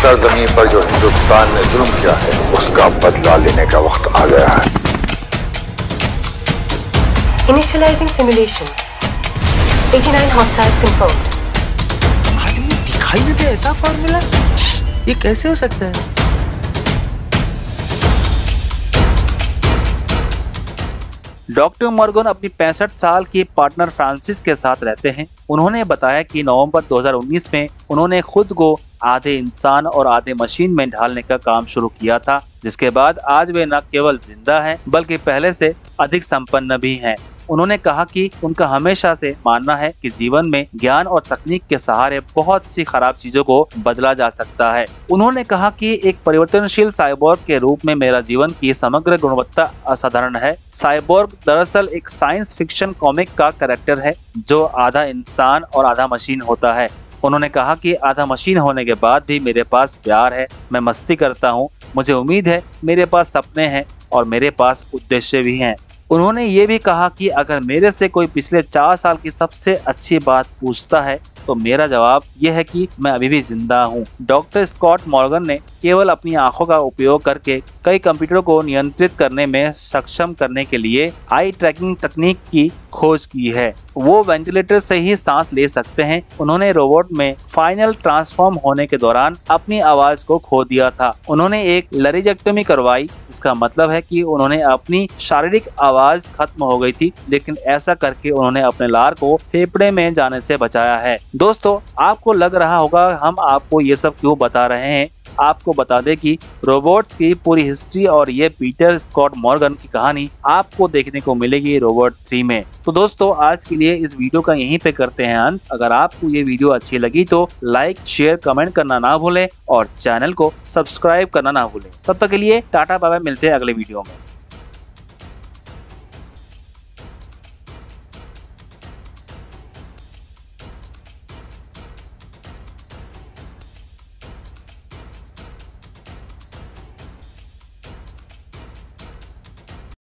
सरजमीन पर जो हिंदुस्तान ने जुल्म किया है उसका बदला लेने का वक्त आ गया है। Initializing simulation. 89 hostiles confirmed. आदमी दिखाई नहीं दे ऐसा फॉर्मूला, ये कैसे हो सकता है? डॉक्टर मॉर्गन अपनी 65 साल की पार्टनर फ्रांसिस के साथ रहते हैं। उन्होंने बताया कि नवंबर 2019 में उन्होंने खुद को आधे इंसान और आधे मशीन में ढालने का काम शुरू किया था, जिसके बाद आज वे न केवल जिंदा हैं बल्कि पहले से अधिक संपन्न भी हैं। उन्होंने कहा कि उनका हमेशा से मानना है कि जीवन में ज्ञान और तकनीक के सहारे बहुत सी खराब चीजों को बदला जा सकता है। उन्होंने कहा कि एक परिवर्तनशील साइबोर्ग के रूप में मेरा जीवन की समग्र गुणवत्ता असाधारण है। साइबोर्ग दरअसल एक साइंस फिक्शन कॉमिक का कैरेक्टर है जो आधा इंसान और आधा मशीन होता है। उन्होंने कहा कि आधा मशीन होने के बाद भी मेरे पास प्यार है, मैं मस्ती करता हूँ, मुझे उम्मीद है, मेरे पास सपने हैं और मेरे पास उद्देश्य भी हैं। उन्होंने ये भी कहा कि अगर मेरे से कोई पिछले 4 साल की सबसे अच्छी बात पूछता है तो मेरा जवाब यह है कि मैं अभी भी जिंदा हूँ। डॉक्टर स्कॉट मॉर्गन ने केवल अपनी आंखों का उपयोग करके कई कंप्यूटरों को नियंत्रित करने में सक्षम करने के लिए आई ट्रैकिंग तकनीक की खोज की है। वो वेंटिलेटर से ही सांस ले सकते हैं। उन्होंने रोबोट में फाइनल ट्रांसफॉर्म होने के दौरान अपनी आवाज को खो दिया था। उन्होंने एक लरिजेक्टमी करवाई, जिसका मतलब है कि उन्होंने अपनी शारीरिक आवाज खत्म हो गई थी, लेकिन ऐसा करके उन्होंने अपने लार को फेफड़े में जाने से बचाया है। दोस्तों, आपको लग रहा होगा हम आपको ये सब क्यों बता रहे हैं। आपको बता दें कि रोबोट्स की पूरी हिस्ट्री और ये पीटर स्कॉट मॉर्गन की कहानी आपको देखने को मिलेगी रोबोट 3 में। तो दोस्तों, आज के लिए इस वीडियो का यहीं पे करते हैं अंत। अगर आपको ये वीडियो अच्छी लगी तो लाइक, शेयर, कमेंट करना ना भूलें और चैनल को सब्सक्राइब करना ना भूलें। तब तक के लिए टाटा बाय बाय, मिलते हैं अगले वीडियो में।